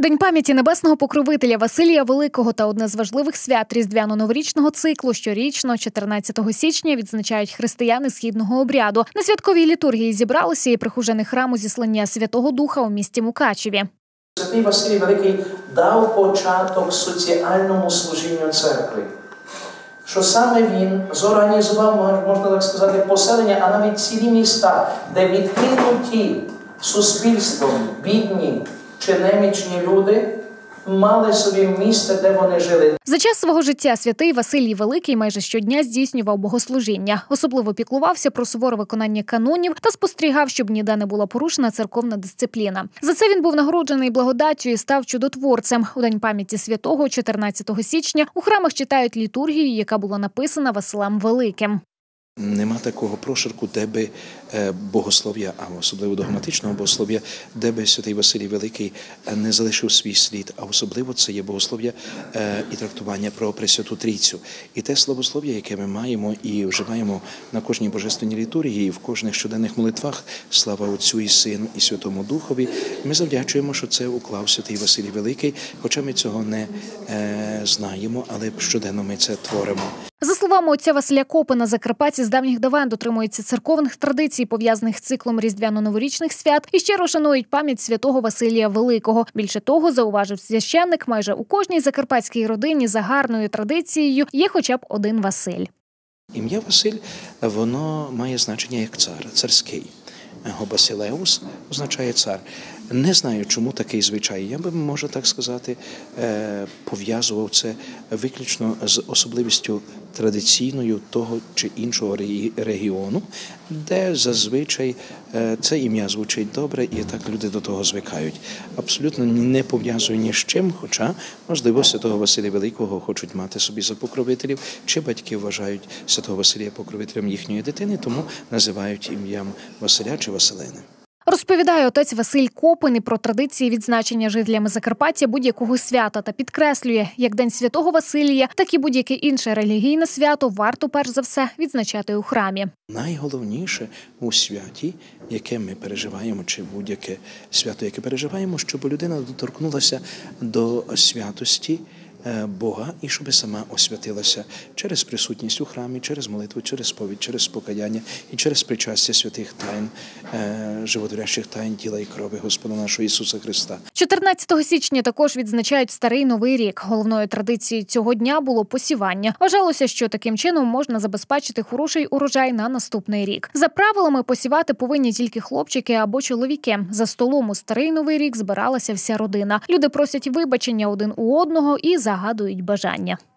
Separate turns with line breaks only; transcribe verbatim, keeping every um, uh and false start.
День пам'яті небесного покровителя Василія Великого та одне з важливих свят різдвяно-новорічного циклу щорічно, чотирнадцятого січня, відзначають християни східного обряду. На святковій літургії зібралися і прихожани храму Зіслання Святого Духа у місті Мукачеві.
Святий Василій Великий дав початок соціальному служінню церкви. Що саме він зорганізував, можна так сказати, поселення, а навіть цілі міста, де відкинуті суспільством, бідні чи немічні люди мали собі місце, де вони жили.
За час свого життя святий Василій Великий майже щодня здійснював богослужіння. Особливо піклувався про суворе виконання канонів та спостерігав, щоб ніде не була порушена церковна дисципліна. За це він був нагороджений благодаттю і став чудотворцем. У День пам'яті святого, чотирнадцятого січня, у храмах читають літургію, яка була написана Василем Великим.
Нема такого прошарку, де би богослов'я, а особливо догматичного богослов'я, де би святий Василій Великий не залишив свій слід, а особливо це є богослов'я і трактування про Пресвяту Трійцю. І те славослов'я, яке ми маємо і вживаємо на кожній божественній літургії, в кожних щоденних молитвах, слава Отцю і Сину і Святому Духові, ми завдячуємо, що це уклав святий Василій Великий, хоча ми цього не е, знаємо, але щоденно ми це творимо.
За словами отця Василя Копина, закарпатці з давніх давен дотримуються церковних традицій, пов'язаних з циклом різдвяно-новорічних свят, і щиро шанують пам'ять святого Василія Великого. Більше того, зауважив священник, майже у кожній закарпатській родині за гарною традицією є хоча б один Василь.
Ім'я Василь, воно має значення як цар, царський. Басилеус означає цар. Не знаю, чому такий звичай. Я би, можу так сказати, пов'язував це виключно з особливістю традиційною того чи іншого регіону, де зазвичай це ім'я звучить добре і так люди до того звикають. Абсолютно не пов'язую ні з чим, хоча, можливо, святого Василія Великого хочуть мати собі за покровителів, чи батьки вважають святого Василія покровителем їхньої дитини, тому називають ім'ям Василя чи Василини.
Розповідає отець Василь Копин і про традиції відзначення жителями Закарпаття будь-якого свята та підкреслює, як День Святого Василія, так і будь-яке інше релігійне свято варто перш за все відзначати у храмі.
Найголовніше у святі, яке ми переживаємо, чи будь-яке свято, яке переживаємо, щоб людина доторкнулася до святості Бога і щоб сама освятилася через присутність у храмі, через молитву, через сповідь, через покаяння і через причастя святих тайн, животворящих тайн тіла і крові Господа нашого Ісуса Христа.
чотирнадцятого січня також відзначають Старий Новий рік. Головною традицією цього дня було посівання. Вважалося, що таким чином можна забезпечити хороший урожай на наступний рік. За правилами, посівати повинні тільки хлопчики або чоловіки. За столом у Старий Новий рік збиралася вся родина. Люди просять вибачення один у одного і загадують бажання.